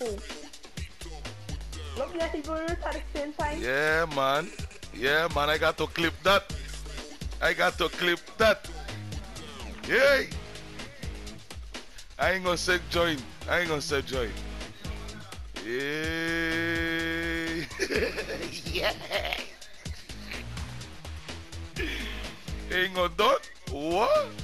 Look like you going at the same time. Yeah, man. Yeah, man. I got to clip that. I got to clip that. Yay! I ain't gonna say join. I ain't gonna say join. Yay! Yeah! Ain't gonna do it. What?